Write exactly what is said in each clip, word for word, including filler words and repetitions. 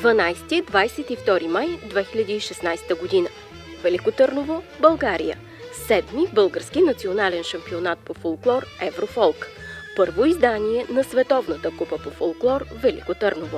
дванайсети - двайсет и втори май две хиляди и шестнайсета година. Велико Търново, България. Седми български национален шампионат по фолклор Еврофолк. Първо издание на Световната купа по фолклор Велико Търново.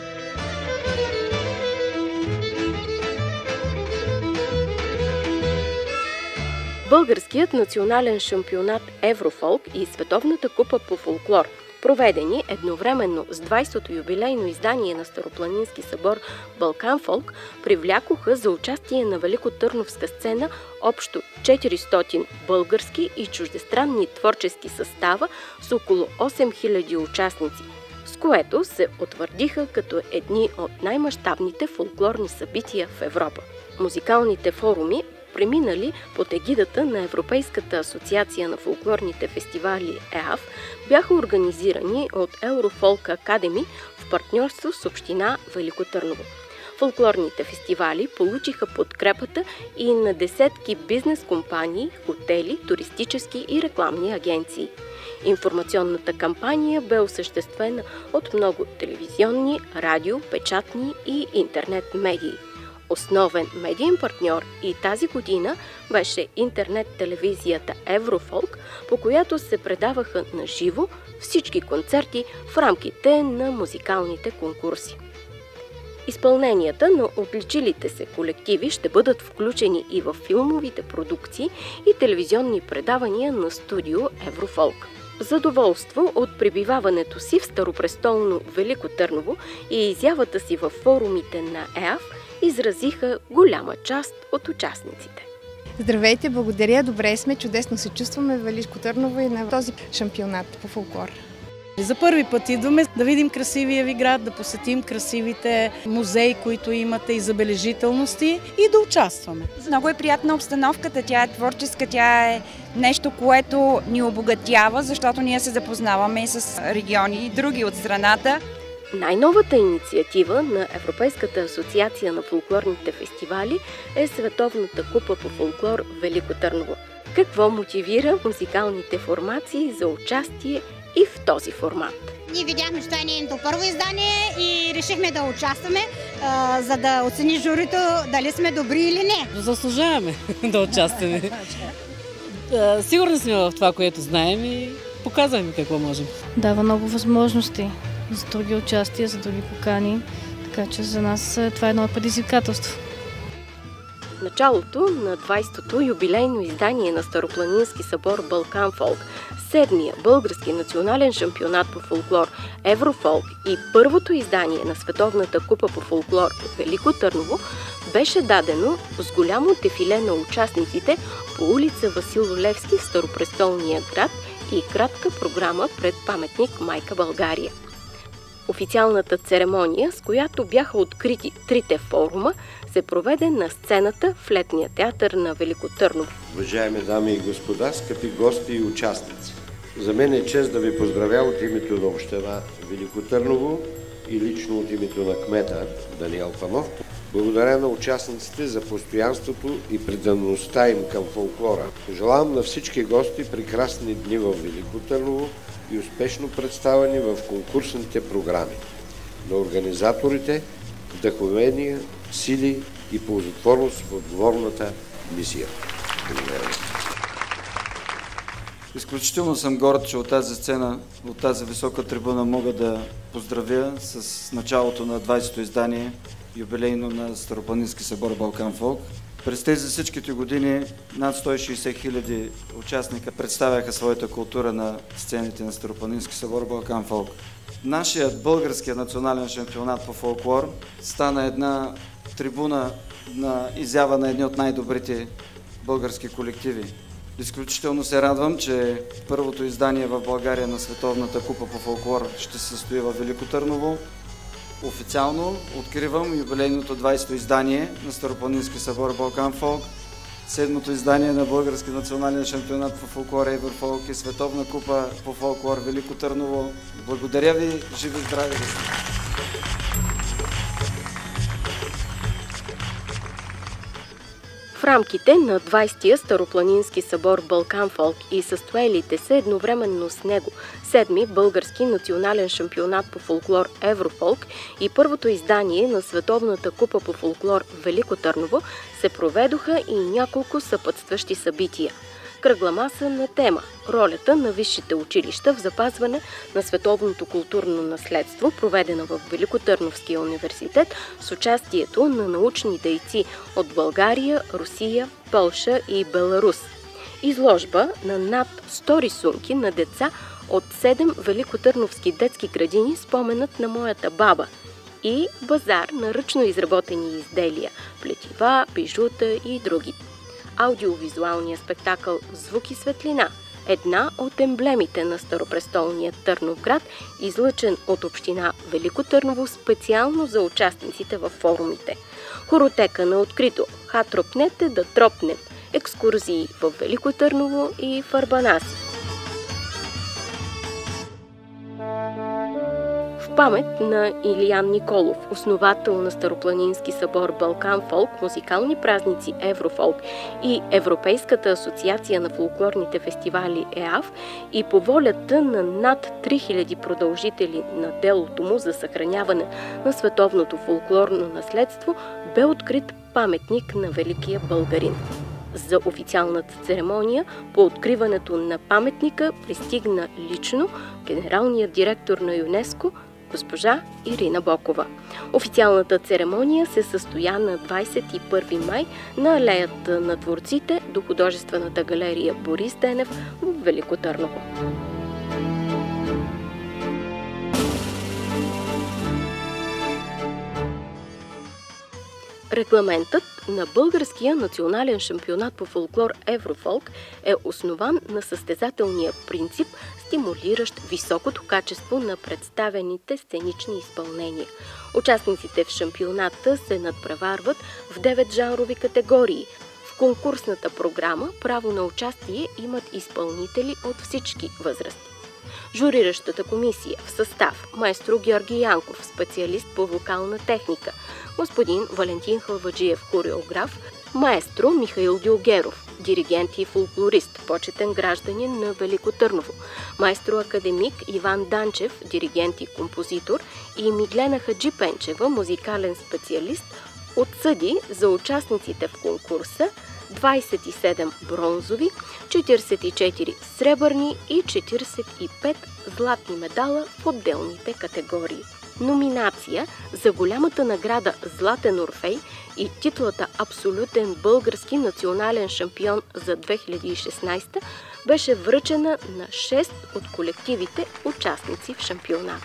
Българският национален шампионат Еврофолк и Световната купа по фолклор, проведени едновременно с двайсетото юбилейно издание на Старопланински събор Балканфолк, привлякоха за участие на великотърновска сцена общо четиристотин български и чуждестранни творчески състава с около осем хиляди участници, с което се утвърдиха като едни от най-мащабните фолклорни събития в Европа. Музикалните форуми, преминали под егидата на Европейската асоциация на фолклорните фестивали Е А Ф, бяха организирани от Еврофолк Академи в партньорство с община Велико Търново. Фолклорните фестивали получиха подкрепата и на десетки бизнес компании, хотели, туристически и рекламни агенции. Информационната кампания бе осъществена от много телевизионни, радио, печатни и интернет медии. Основен медиен партньор и тази година беше интернет-телевизията Еврофолк, по която се предаваха на живо всички концерти в рамките на музикалните конкурси. Изпълненията на отличилите се колективи ще бъдат включени и в филмовите продукции и телевизионни предавания на студио Еврофолк. Задоволство от пребиваването си в старопрестолно Велико Търново и изявата си във форумите на Е А Ф изразиха голяма част от участниците. Здравейте, благодаря, добре сме, чудесно се чувстваме в Велико Търново и на този шампионат по фолклор. За първи път идваме да видим красивия ви град, да посетим красивите музеи, които имате и забележителности и да участваме. Много е приятна обстановката, тя е творческа, тя е нещо, което ни обогатява, защото ние се запознаваме и с региони и други от страната. Най-новата инициатива на Европейската асоциация на фолклорните фестивали е Световната купа по фолклор Велико Търново. Какво мотивира музикалните формации за участие и в този формат? Ние видяхме, че това е нейното първо издание и решихме да участваме, а, за да оцени журито дали сме добри или не. Заслужаваме да участваме. Сигурни сме в това, което знаем и показваме какво можем. Дава много възможности за други участия, за други покани, така че за нас това е едно предизвикателство. Началото на двайсетото юбилейно издание на Старопланински събор Балканфолк, седмия български национален шампионат по фолклор Еврофолк и първото издание на Световната купа по фолклор Велико Търново беше дадено с голямо дефиле на участниците по улица Васил Левски в Старопрестолния град и кратка програма пред паметник Майка България. Официалната церемония, с която бяха открити трите форума, се проведе на сцената в Летния театър на Велико Търново. Уважаеми дами и господа, скъпи гости и участници! За мен е чест да ви поздравя от името на община Велико Търново и лично от името на кмета Даниел Панов. Благодаря на участниците за постоянството и преданността им към фолклора. Пожелавам на всички гости прекрасни дни в Велико Търново и успешно представени в конкурсните програми. На организаторите вдъхновения, сили и ползотворност в отговорната мисия. Благодаря. Изключително съм горд, че от тази сцена, от тази висока трибуна мога да поздравя с началото на двайсетото издание юбилейно на Старопланински събор Балканфолк. През тези всичките години над сто и шейсет хиляди участника представяха своята култура на сцените на Старопланински събор Балканфолк. Нашият българският национален шампионат по фолклор стана една трибуна на изява на едни от най-добрите български колективи. Изключително се радвам, че първото издание в България на Световната купа по фолклор ще се състои в Велико Търново. Официално откривам юбилейното двайсето издание на Старопланински събор Балканфолк, седмото издание на Български национален шампионат по фолклор Еврофолк и Световна купа по фолклор Велико Търново. Благодаря ви, живи здрави да сте! В рамките на двайсетия Старопланински събор Балкан Фолк и състоялите се едновременно с него седми български национален шампионат по фолклор Еврофолк и първото издание на Световната купа по фолклор Велико Търново се проведоха и няколко съпътстващи събития. Кръгла маса на тема ролята на висшите училища в запазване на световното културно наследство, проведена в Великотърновския университет с участието на научни дейци от България, Русия, Полша и Беларус. Изложба на над сто рисунки на деца от седем великотърновски детски градини "Споменът на моята баба" и базар на ръчно изработени изделия, плетива, бижута и други. Аудиовизуалния спектакъл "Звук и светлина", една от емблемите на старопрестолния Търновград, излъчен от община Велико Търново специално за участниците във форумите. Хоротека на открито, ха тропнете да тропнем, екскурзии в Велико Търново и в Арбанаси. В памет на Илиян Николов, основател на Старопланински събор Балкан Фолк, музикални празници Еврофолк и Европейската асоциация на фолклорните фестивали ЕАФ и по волята на над три хиляди продължители на делото му за съхраняване на световното фолклорно наследство, бе открит паметник на великия българин. За официалната церемония по откриването на паметника пристигна лично генералният директор на ЮНЕСКО госпожа Ирина Бокова. Официалната церемония се състоя на двайсет и първи май на алеята на творците до художествената галерия Борис Денев в Велико Търново. Регламентът на българския национален шампионат по фолклор Еврофолк е основан на състезателния принцип, стимулиращ високото качество на представените сценични изпълнения. Участниците в шампионата се надпреварват в девет жанрови категории. В конкурсната програма право на участие имат изпълнители от всички възрасти. Журиращата комисия в състав: маестро Георги Янков, специалист по вокална техника, господин Валентин Халваджиев, хореограф, маестро Михаил Дюлгеров, диригент и фолклорист, почетен гражданин на Велико Търново, маестро академик Иван Данчев, диригент и композитор, и Миглена Хаджипенчева, музикален специалист, отсъди за участниците в конкурса двайсет и седем бронзови, четирийсет и четири сребърни и четирийсет и пет златни медала в отделните категории. Номинация за голямата награда Златен Орфей и титлата Абсолютен български национален шампион за две хиляди и шестнайсета беше връчена на шест от колективите, участници в шампионата.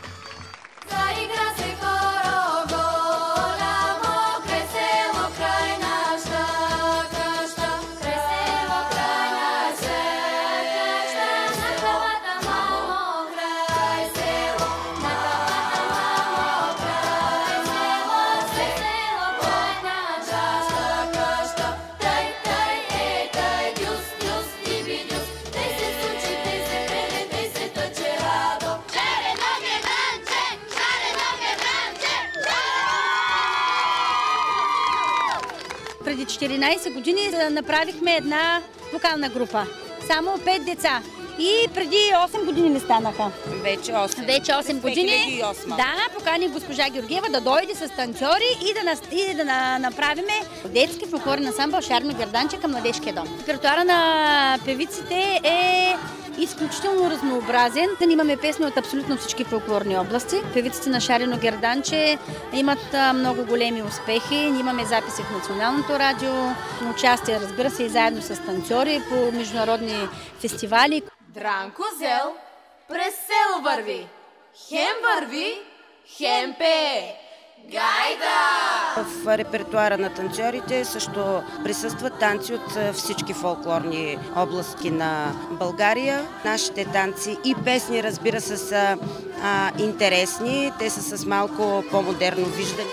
Преди четиринайсет години направихме една вокална група. Само пет деца. И преди осем години не станаха. Вече осем. Вече осем години. две хиляди и осма. Да, поканих госпожа Георгиева да дойде с танцори и да, нас, и да на, направиме детски фолклорен ансамбъл Шарено Герданче към Младежкия дом. Репертоара на певиците е изключително разнообразен. Имаме песни от абсолютно всички фолклорни области. Певиците на Шарено Герданче имат много големи успехи. Имаме записи в Националното радио, участие, разбира се, и заедно с танцори по международни фестивали. Дранко Зел през село върви, хем върви, хем пее. Гайда! В репертуара на танцорите също присъстват танци от всички фолклорни области на България. Нашите танци и песни, разбира се, са а, интересни. Те са с малко по-модерно виждане.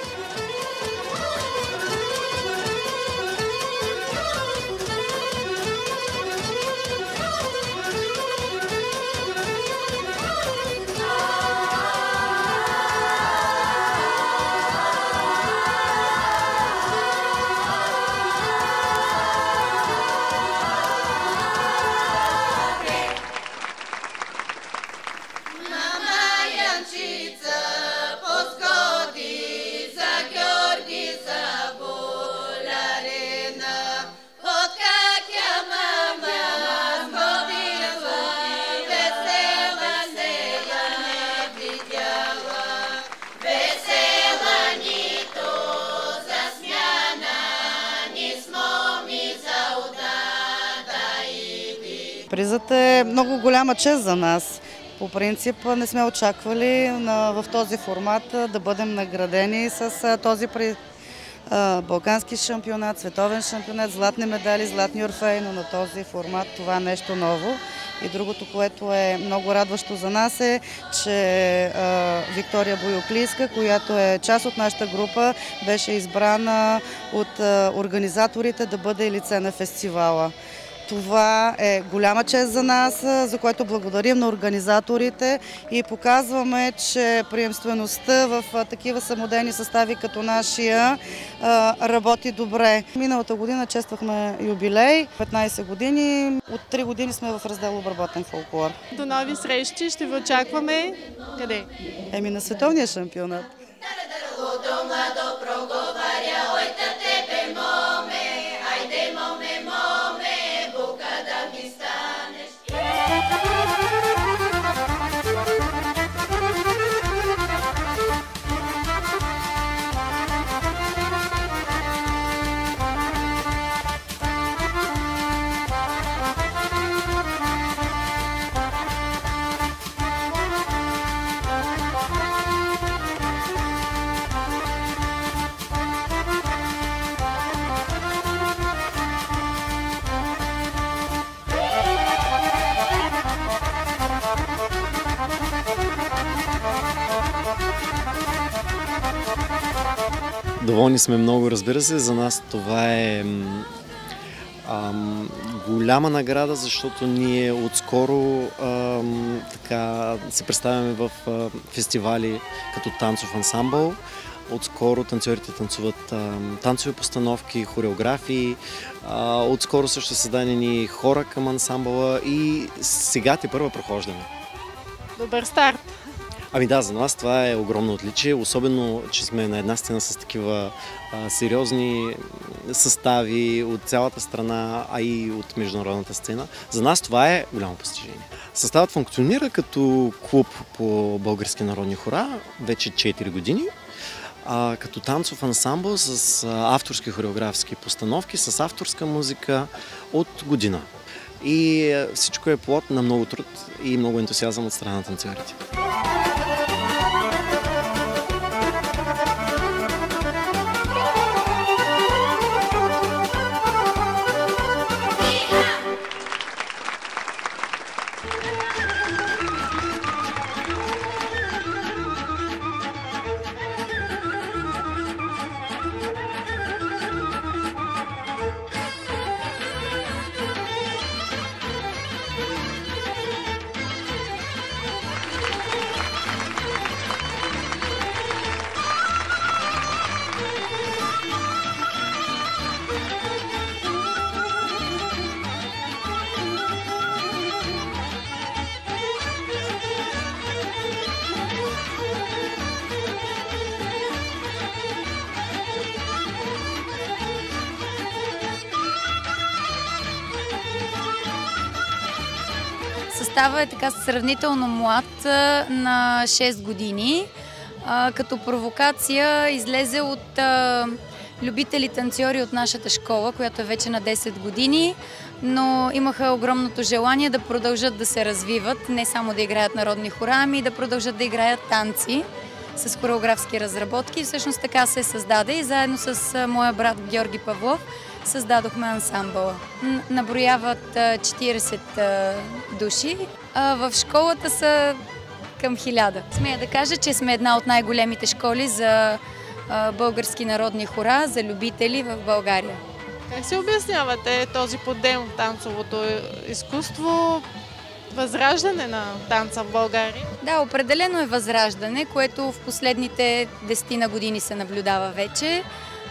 Певачица позгоди за Георги Заболярина. От как я мама сгодила, весела се я не видяла. Весела нито засмяна, ни смоми за удата иди. Призът е много голяма чест за нас. По принцип не сме очаквали в този формат да бъдем наградени с този при Балкански шампионат, световен шампионат, златни медали, златни орфеи, но на този формат това е нещо ново. И другото, което е много радващо за нас е, че Виктория Боюклийска, която е част от нашата група, беше избрана от организаторите да бъде лице на фестивала. Това е голяма чест за нас, за което благодарим на организаторите и показваме, че приемствеността в такива самодейни състави като нашия работи добре. Миналата година чествахме юбилей, петнайсет години. От три години сме в раздел обработен фолклор. До нови срещи, ще ви очакваме. Къде? Еми на световния шампионат. Доволни сме много, разбира се. За нас това е ам, голяма награда, защото ние отскоро ам, така, се представяме в а, фестивали като танцов ансамбъл. Отскоро танцорите танцуват ам, танцови постановки, хореографии. А, отскоро също създадени хора към ансамбъла и сега те първа прохождаме. Добър старт! Ами да, за нас това е огромно отличие, особено, че сме на една сцена с такива а, сериозни състави от цялата страна, а и от международната сцена. За нас това е голямо постижение. Съставът функционира като клуб по български народни хора вече четири години, а, като танцов ансамбъл с а, авторски хореографски постановки, с авторска музика от година. И а, всичко е плод на много труд и много ентусиазъм от страна на танцорите. Съставът е така сравнително млад, на шест години. Като провокация излезе от любители танцори от нашата школа, която е вече на десет години, но имаха огромното желание да продължат да се развиват, не само да играят народни хора, ами да продължат да играят танци с хореографски разработки. Всъщност така се създаде и заедно с моя брат Георги Павлов създадохме ансамбъла. Наброяват четирийсет души. В школата са към хиляда. Смея да кажа, че сме една от най-големите школи за български народни хора, за любители в България. Как се обяснявате този подем в танцовото изкуство? Възраждане на танца в България? Да, определено е възраждане, което в последните десетина години се наблюдава вече.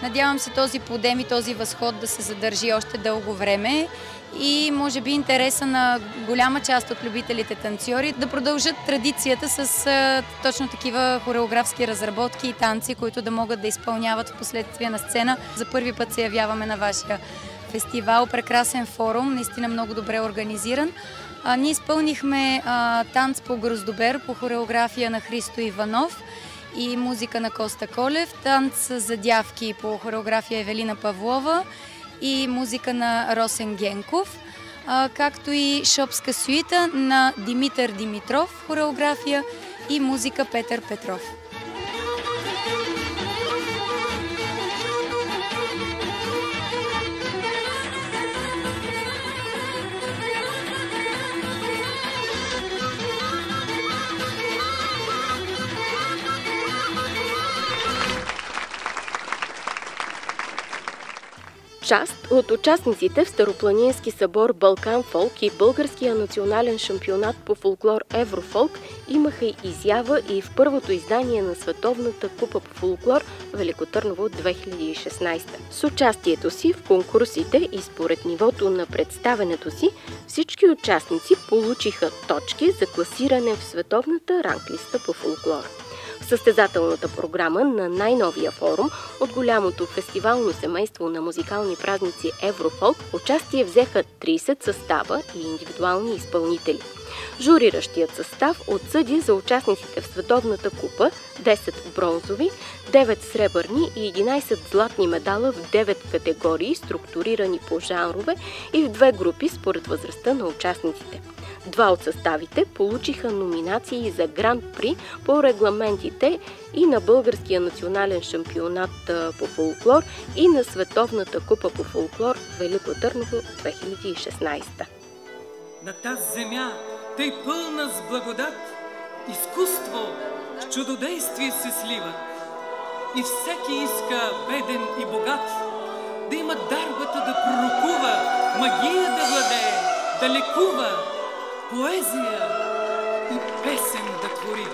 Надявам се този подем и този възход да се задържи още дълго време и може би интереса на голяма част от любителите танцори да продължат традицията с а, точно такива хореографски разработки и танци, които да могат да изпълняват в последствие на сцена. За първи път се явяваме на вашия фестивал. Прекрасен форум, наистина много добре организиран. А, ние изпълнихме а, танц по Гроздобер по хореография на Христо Иванов и музика на Коста Колев, танц за дявки по хореография Евелина Павлова и музика на Росен Генков, а, както и шопска сюита на Димитър Димитров, хореография и музика Петър Петров. Част от участниците в Старопланински събор Балкан Фолк и Българския национален шампионат по фолклор Еврофолк имаха изява и в първото издание на Световната купа по фолклор Велико Търново две хиляди и шестнадесета. С участието си в конкурсите и според нивото на представенето си, всички участници получиха точки за класиране в Световната ранглиста по фолклор. В състезателната програма на най-новия форум от голямото фестивално семейство на музикални празници Еврофолк участие взеха тридесет състава и индивидуални изпълнители. Журиращият състав отсъди за участниците в Световната купа десет бронзови, девет сребърни и единадесет златни медала в девет категории, структурирани по жанрове и в две групи според възрастта на участниците. Два от съставите получиха номинации за Гран-при по регламентите и на Българския национален шампионат по фолклор и на Световната купа по фолклор Велико Търново две хиляди и шестнадесета. На тази земя, тъй пълна с благодат, изкуство с чудодействие се сливат. И всеки иска, беден и богат, да има дарбата да пророкува, магия да владее, да лекува, поезия и песен да твори.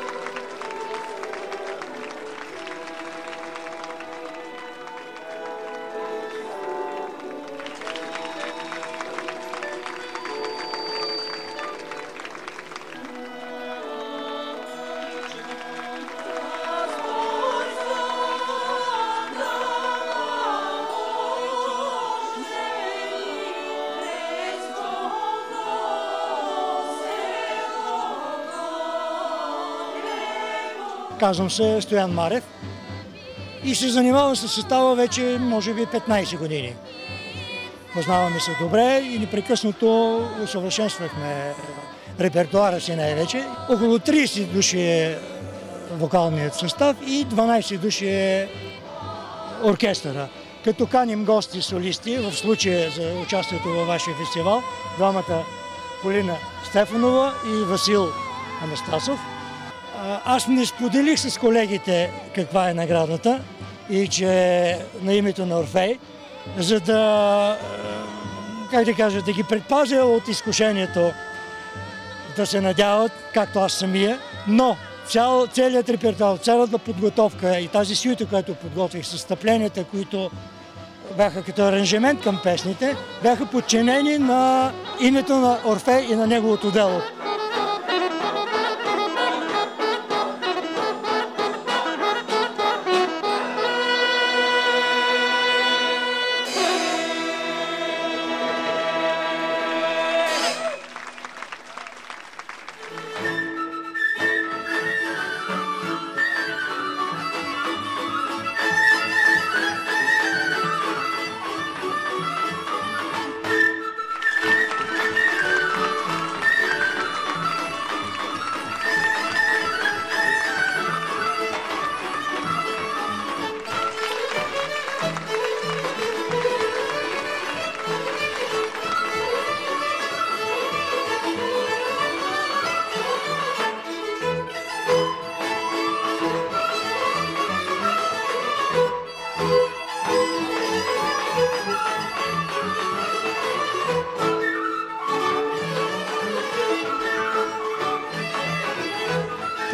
Казвам се Стоян Марев и се занимавам с състава вече може би петнадесет години. Познаваме се добре и непрекъснато усъвършенствахме репертуара си най-вече. Около тридесет души е вокалният състав и дванадесет души е оркестъра. Като каним гости солисти, в случая за участието във вашия фестивал, двамата Полина Стефанова и Васил Анастасов. Аз не споделих с колегите каква е наградата и че на името на Орфей, за да, как да кажа, да ги предпазя от изкушението да се надяват, както аз самия, но цял, целият репертуар, цялата подготовка и тази сюита, която подготвих с стъпленията, които бяха като аранжимент към песните, бяха подчинени на името на Орфей и на неговото дело.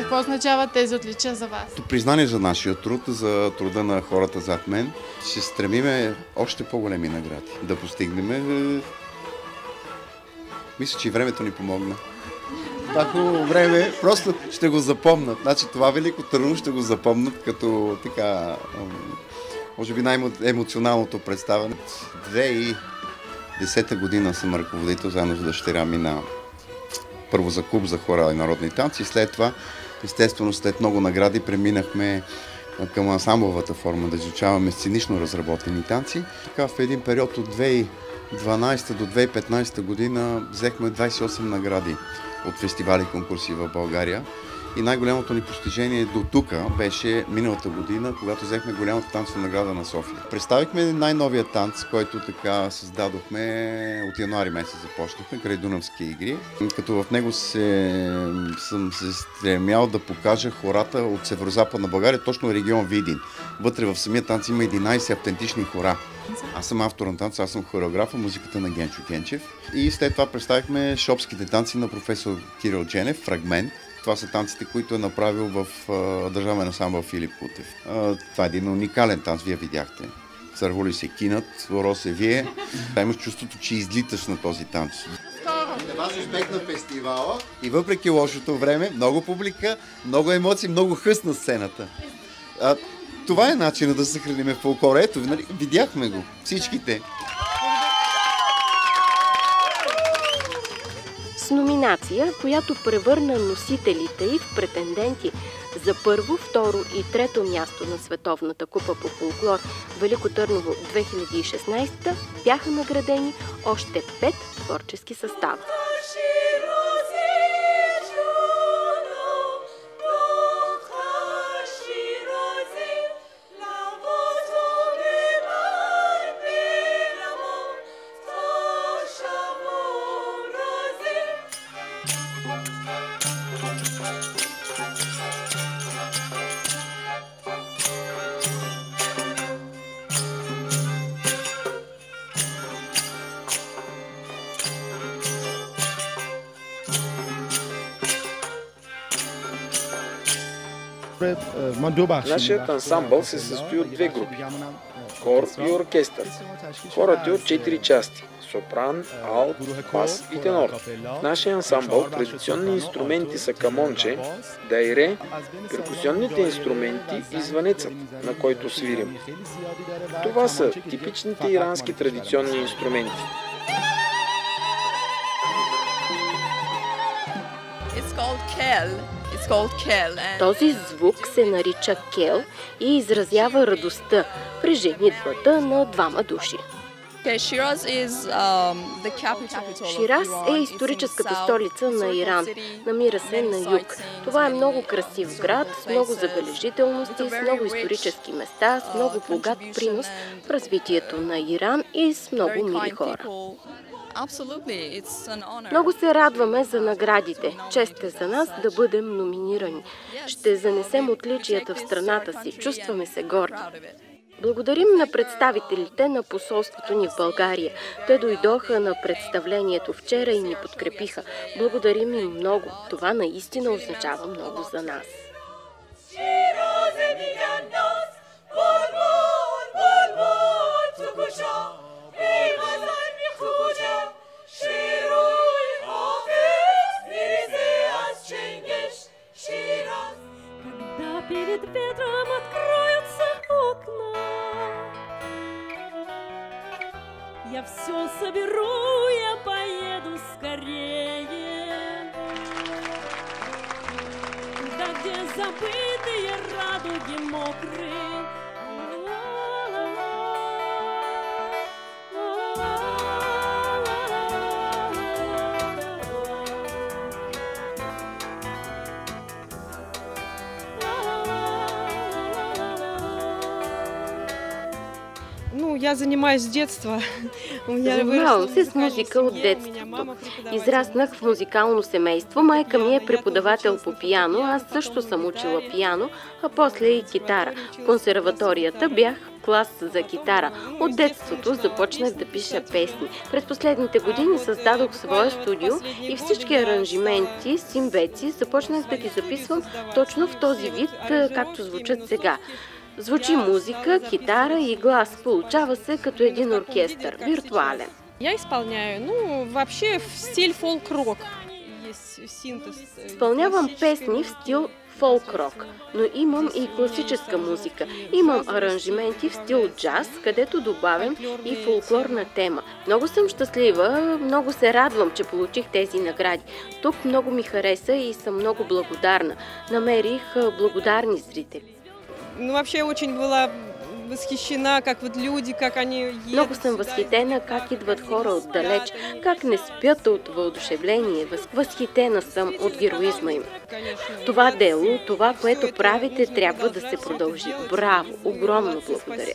Какво означават тези отличия за вас? Признание за нашия труд, за труда на хората зад мен. Ще стремиме още по-големи награди да постигнем. Мисля, че и времето ни помогна. Това хубаво време, просто ще го запомнат. Значи това Велико Търново ще го запомнат като така, може би най-емоционалното представяне. две хиляди и десета година съм ръководител заедно с дъщеря ми на първо за клуб за хора и народни танци. След това, естествено, след много награди преминахме към ансамбловата форма да изучаваме сценично разработени танци. Така в един период от две хиляди и дванадесета до две хиляди и петнадесета година взехме двадесет и осем награди от фестивали и конкурси в България. И най-голямото ни постижение до тук беше миналата година, когато взехме голямата танцова награда на София. Представихме най-новия танц, който така създадохме от януари месец започнахме, край Дунавски игри. Като в него се, съм се стремял да покажа хората от северо-западна България, точно регион Видин. Вътре в самия танц има единадесет автентични хора. Аз съм автор на танца, аз съм хореограф, музиката на Генчо Генчев. И след това представихме шопските танци на професор Кирил Дженев, Фрагмент. Това са танците, които е направил в а, държавен ансамбъл Филип Кутев. А, това е един уникален танц, вие видяхте. Сърволи се кинат, воро се вие. Да, имаш чувството, че излиташ на този танц. Това се успех на фестивала и въпреки лошото време, много публика, много емоции, много хъс на сцената. А, това е начинът да съхраним фолклора. Ето, нали, видяхме го, всичките. С номинация, която превърна носителите й в претенденти за първо, второ и трето място на Световната купа по фолклор Велико Търново две хиляди и шестнадесета, бяха наградени още пет творчески състава. Нашият ансамбъл се състои от две групи – хор и оркестър. Хорът е от четири части – сопран, алт, бас и тенор. В нашия ансамбъл традиционни инструменти са камонче, дайре, перкусионните инструменти и звънецът, на който свирим. Това са типичните ирански традиционни инструменти. Този звук се нарича кел и изразява радостта при женитбата на двама души. Шираз е историческата столица на Иран. Намира се на юг. Това е много красив град, с много забележителности, с много исторически места, с много богат принос в развитието на Иран и с много мили хора. Много се радваме за наградите. Чест е за нас да бъдем номинирани. Ще занесем отличията в страната си. Чувстваме се горди. Благодарим на представителите на посолството ни в България. Те дойдоха на представлението вчера и ни подкрепиха. Благодарим им много. Това наистина означава много за нас. Когда перед ветром откроются окна, я все соберу, я поеду скорее. Туда, где забытые радуги мокрые. я занимаюсь с детства. Занимавам се с музика от детството. Израснах в музикално семейство. Майка ми е преподавател по пиано. Аз също съм учила пиано, а после и китара. В консерваторията бях клас за китара. От детството започнах да пиша песни. През последните години създадох свое студио и всички аранжименти, симбеци започнах да ги записвам точно в този вид, както звучат сега. Звучи музика, китара и глас. Получава се като един оркестър, виртуален. Я изпълняю, ну, вообще в стиль фолк-рок. Изпълнявам песни в стил фолк-рок, но имам и класическа музика. Имам аранжименти в стил джаз, където добавям и фолклорна тема. Много съм щастлива, много се радвам, че получих тези награди. Тук много ми хареса и съм много благодарна. Намерих благодарни зрители. Ну, вообще очень была възхищена, как вот люди, как они едут. Много съм възхитена как идват хора отдалеч, как не спят от въодушевление. Възхитена съм от героизма им. Това дело, това, което правите, трябва да се продължи. Браво! Огромно благодаря!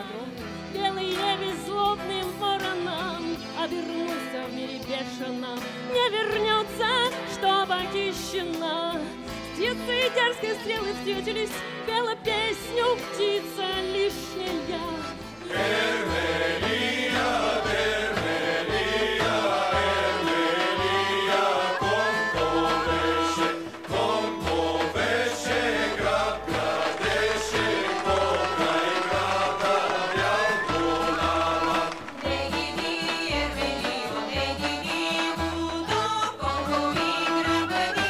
Птица и дерзкие стрелы встретились, пела песню птица лишняя. Эрмелия, Эрмелия, Эрмелия, конковеше, конковеше, град градеше, покрай града бял голама. Егини, Ермелио, егини, удо, конкови грабани.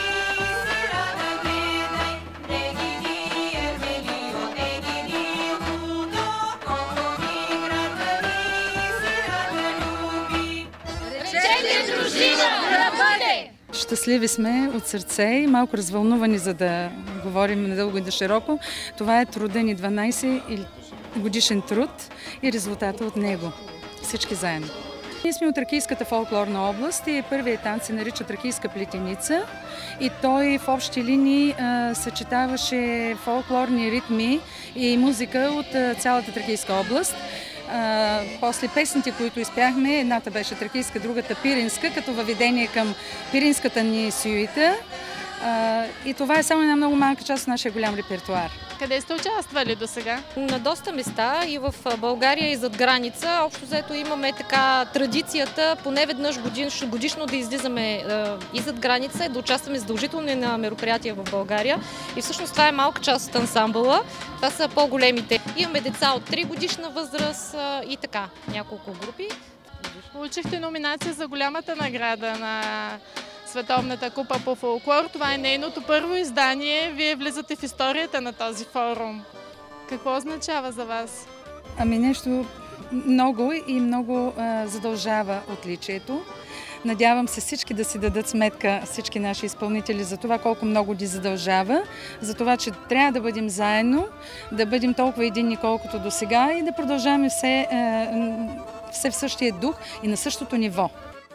Щастливи сме от сърце и малко развълнувани, за да говорим надълго и да широко. Това е труда ни, дванайсет годишен труд и резултата от него. Всички заедно. Ние сме от Тракийската фолклорна област и първият танц се нарича Тракийска плетеница и той в общи линии а, съчетаваше фолклорни ритми и музика от а, цялата Тракийска област. А, после песните, които изпяхме, едната беше тракийска, другата пиринска, като въведение към пиринската ни сюита. А, и това е само една много малка част от нашия голям репертуар. Къде сте участвали до сега? На доста места и в България и зад граница. Общо взето имаме така традицията поне веднъж годиш, годишно да излизаме е, и зад граница и да участваме задължително на мероприятия в България. И всъщност това е малка част от ансамбъла. Това са по-големите. Имаме деца от три годишна възраст е, и така, няколко групи. Получихте номинация за голямата награда на Световната купа по фолклор. Това е нейното първо издание. Вие влизате в историята на този форум. Какво означава за вас? Ами нещо много и много а, задължава отличието. Надявам се всички да си дадат сметка, всички наши изпълнители, за това колко много ги задължава, за това, че трябва да бъдем заедно, да бъдем толкова единни, колкото до сега и да продължаваме все, а, все в същия дух и на същото ниво.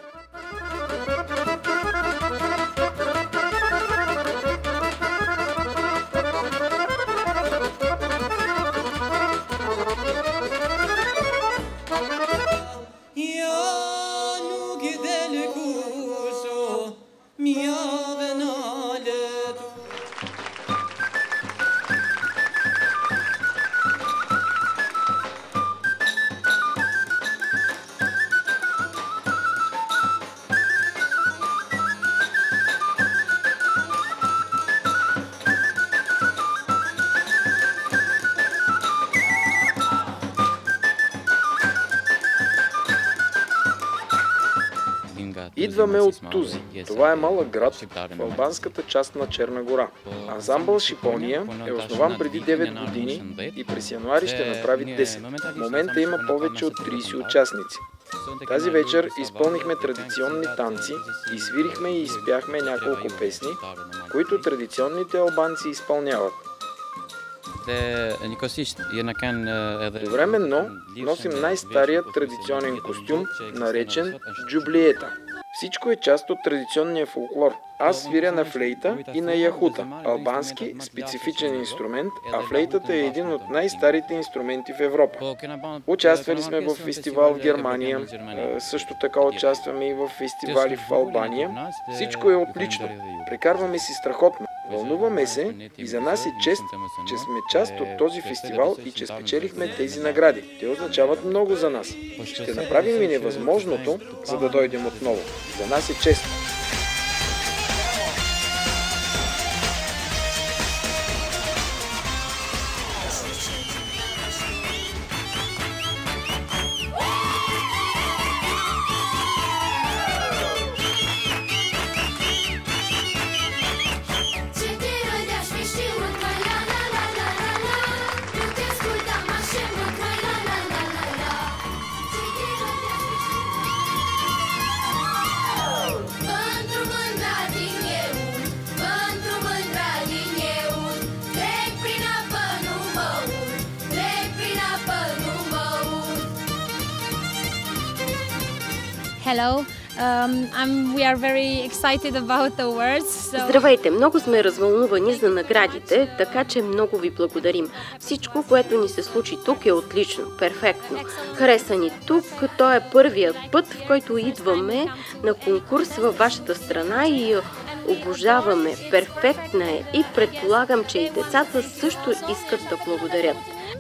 Идваме от Тузи. Това е малък град в албанската част на Черна гора. Ансамбъл Шипония е основан преди девет години и през януари ще направи десет. В момента има повече от трийсет участници. Тази вечер изпълнихме традиционни танци и свирихме и изпяхме няколко песни, които традиционните албанци изпълняват. Временно носим най-старият традиционен костюм, наречен джублиета. Всичко е част от традиционния фолклор. Аз свиря на флейта и на яхута, албански специфичен инструмент, а флейтата е един от най-старите инструменти в Европа. Участвали сме в фестивал в Германия, също така участваме и в фестивали в Албания. Всичко е отлично. Прекарваме си страхотно. Вълнуваме се и за нас е чест, че сме част от този фестивал и че спечелихме тези награди. Те означават много за нас. Ще направим и невъзможното, за да дойдем отново. За нас е чест. Hello, um, I'm, we are very excited about the awards. So... Здравейте! Много сме развълнувани за наградите, така че много ви благодарим. Всичко, което ни се случи тук е отлично, перфектно. Хареса ни тук, то е първият път, в който идваме на конкурс във вашата страна и обожаваме. Перфектна е и предполагам, че и децата също искат да благодарят.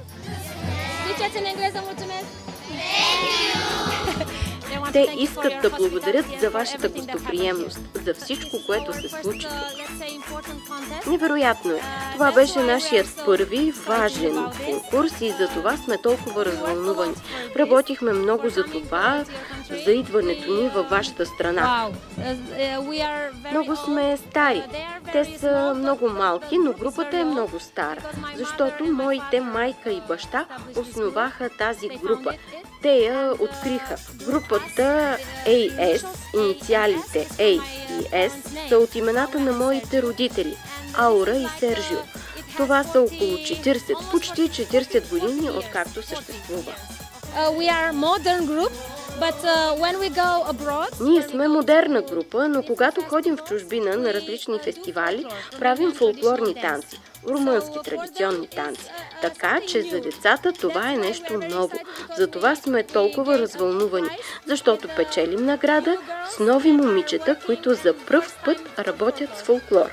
Те искат да благодарят за вашата гостоприемност, за всичко, което се случи. Невероятно е. Това беше нашият първи важен конкурс и за това сме толкова развълнувани. Работихме много за това, за идването ни във вашата страна. Много сме стари. Те са много малки, но групата е много стара, защото моите майка и баща основаха тази група. Те я откриха. Групата ей ес, инициалите A и S, са от имената на моите родители – Аура и Сержио. Това са около четиридесет, почти четиридесет години, откакто съществува. Uh, we are modern group, but uh, when we go abroad... Ние сме модерна група, но когато ходим в чужбина на различни фестивали, правим фолклорни танци, румънски традиционни танци. Така че за децата това е нещо ново. Затова сме толкова развълнувани, защото печелим награда с нови момичета, които за пръв път работят с фолклор.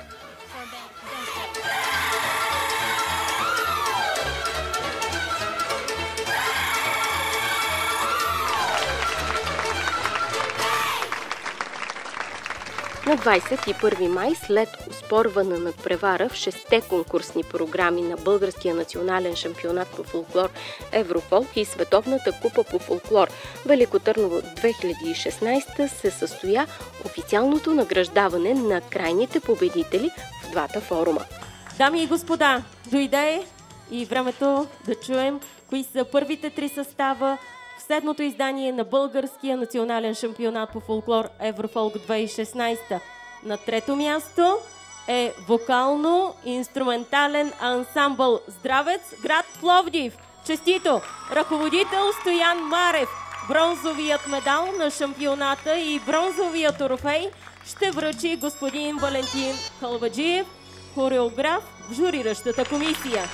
На двадесет и първи май, след оспорвана надпревара в шестте конкурсни програми на Българския национален шампионат по фолклор Еврофолк и Световната купа по фолклор Велико Търново две хиляди и шестнадесета, се състоя официалното награждаване на крайните победители в двата форума. Дами и господа, дойде и времето да чуем кои са първите три състава в седмото издание на Българския национален шампионат по фолклор Еврофолк две хиляди и шестнадесета. На трето място е вокално-инструментален ансамбъл Здравец, град Пловдив. Честито! Ръководител Стоян Марев. Бронзовият медал на шампионата и бронзовият трофей ще връчи господин Валентин Халваджиев, хореограф в журиращата комисия.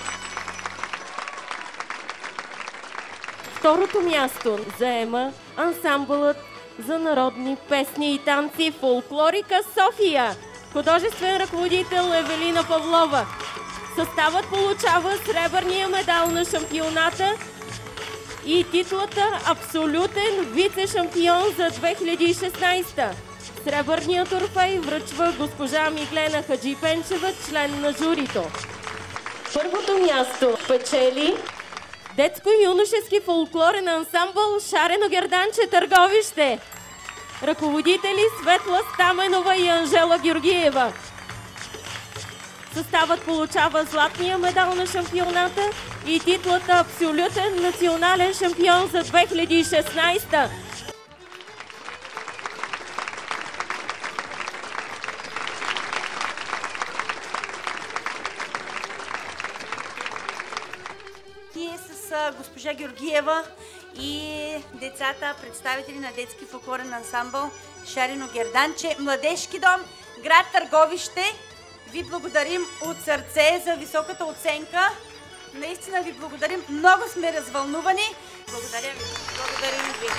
Второто място заема ансамбълът за народни песни и танци Фолклорика София. Художествен ръководител Евелина Павлова. Съставът получава сребърния медал на шампионата и титлата абсолютен вице-шампион за две хиляди и шестнадесета. Сребърният трофей връчва госпожа Миглена Хаджипенчева, член на журито. Първото място печели детско-юношески фолклорен ансамбъл Шарено Герданче, Търговище. Ръководители Светла Стаменова и Анжела Георгиева. Съставът получава златния медал на шампионата и титлата абсолютен национален шампион за две хиляди и шестнадесета. Госпожа Георгиева и децата, представители на детски фолклорен ансамбъл Шарено Герданче, Младежки дом, град Търговище. Ви благодарим от сърце за високата оценка. Наистина ви благодарим. Много сме развълнувани. Благодаря ви. Благодарим ви.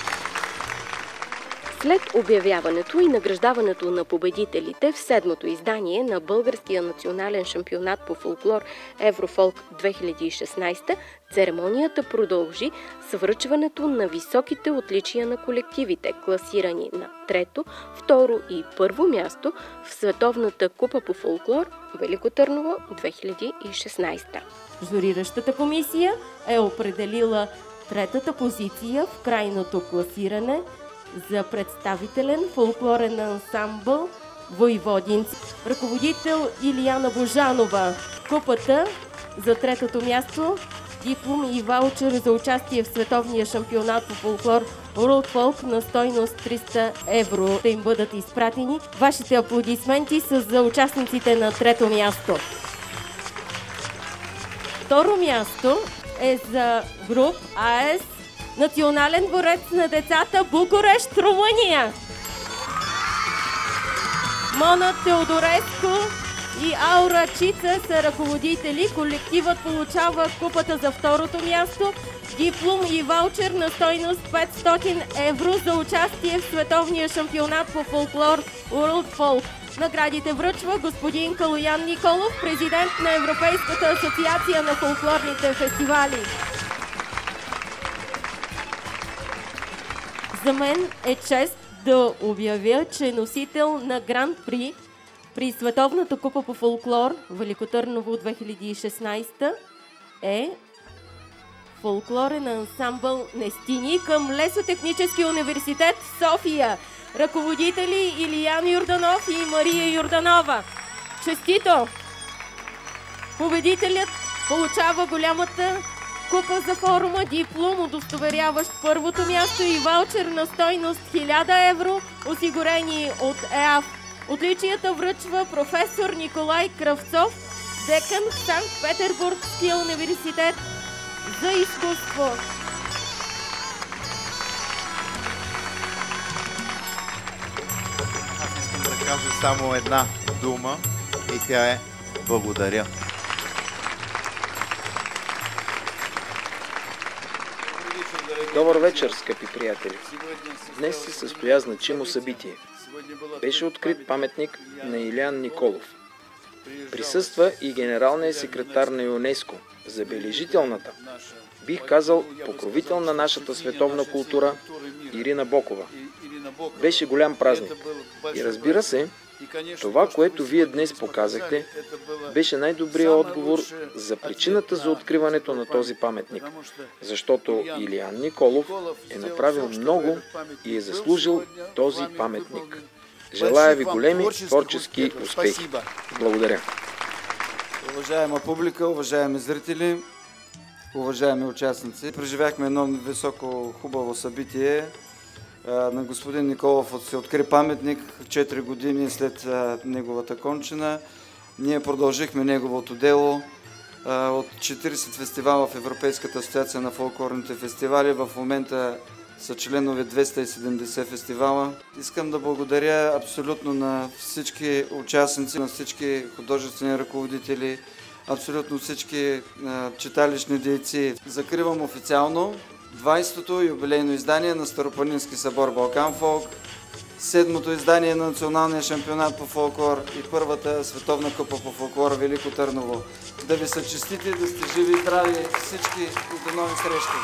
След обявяването и награждаването на победителите в седмото издание на Българския национален шампионат по фолклор Еврофолк две хиляди и шестнадесета, церемонията продължи с връчването на високите отличия на колективите, класирани на трето, второ и първо място в Световната купа по фолклор Велико Търново две хиляди и шестнадесета. Журиращата комисия е определила третата позиция в крайното класиране за представителен фолклорен ансамбъл Войводинци. Ръководител Илияна Божанова. Купата за третото място, диплом и ваучер за участие в световния шампионат по фолклор World Folk на стойност триста евро да им бъдат изпратени. Вашите аплодисменти са за участниците на трето място. Второ място е за груп АЕС Национален дворец на децата Букурещ, Румъния. Мона Теодореско и Аура Чица са ръководители. Колективът получава купата за второто място, диплом и ваучер на стойност петстотин евро за участие в световния шампионат по фолклор World Folk. Наградите връчва господин Калоян Николов, президент на Европейската асоциация на фолклорните фестивали. За мен е чест да обявя, че носител на Гран-при при Световната купа по фолклор Велико Търново две хиляди и шестнадесета е фолклорен ансамбъл Нестини към Лесотехническия университет София. Ръководители Илиян Йорданов и Мария Йорданова. Честито! Победителят получава голямата купа за форума, диплом, удостоверяващ първото място и ваучер на стойност хиляда евро, осигурени от ЕАФ. Отличията връчва професор Николай Кръвцов, декан в Санкт-Петербургския университет за изкуство. Аз искам да кажа само една дума и тя е благодаря. Добър вечер, скъпи приятели! Днес се състоя значимо събитие. Беше открит паметник на Илиян Николов. Присъства и генералният секретар на ЮНЕСКО, забележителната, бих казал покровител на нашата световна култура, Ирина Бокова. Беше голям празник. И разбира се, това, което вие днес показахте, беше най-добрият отговор за причината за откриването на този паметник. Защото Илиян Николов е направил много и е заслужил този паметник. Желая ви големи творчески успехи. Благодаря. Уважаема публика, уважаеми зрители, уважаеми участници, преживяхме едно високо хубаво събитие. На господин Николов се откри паметник четири години след неговата кончина. Ние продължихме неговото дело. От четиридесет фестивала в Европейската асоциация на фолклорните фестивали. В момента са членове двеста и седемдесет фестивала. Искам да благодаря абсолютно на всички участници, на всички художествени ръководители, абсолютно всички читалищни дейци. Закривам официално двадесетото юбилейно издание на Старопланински събор Балкан Фолк, седмото издание на Националния шампионат по фолклор и първата световна купа по фолклор Велико Търново. Да ви са честити, да сте живи и здрави всички и до нови срещи!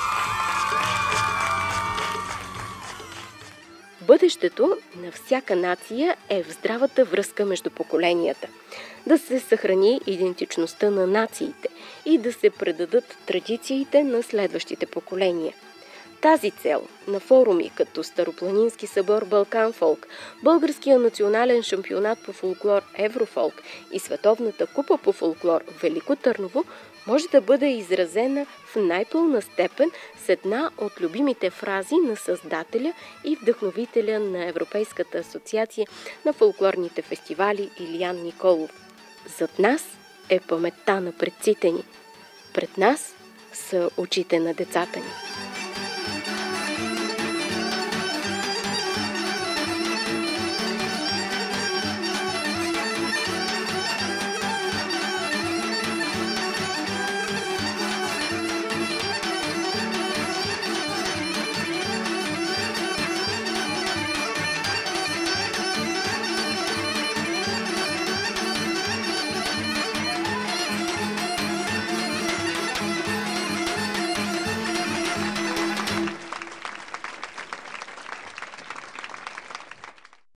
Бъдещето на всяка нация е в здравата връзка между поколенията. Да се съхрани идентичността на нациите и да се предадат традициите на следващите поколения. Тази цел на форуми като Старопланински събор Балкан Фолк, Българския национален шампионат по фолклор Еврофолк и Световната купа по фолклор Велико Търново може да бъде изразена в най-пълна степен с една от любимите фрази на създателя и вдъхновителя на Европейската асоциация на фолклорните фестивали Илиян Николов. Зад нас е паметта на предците ни. Пред нас са очите на децата ни.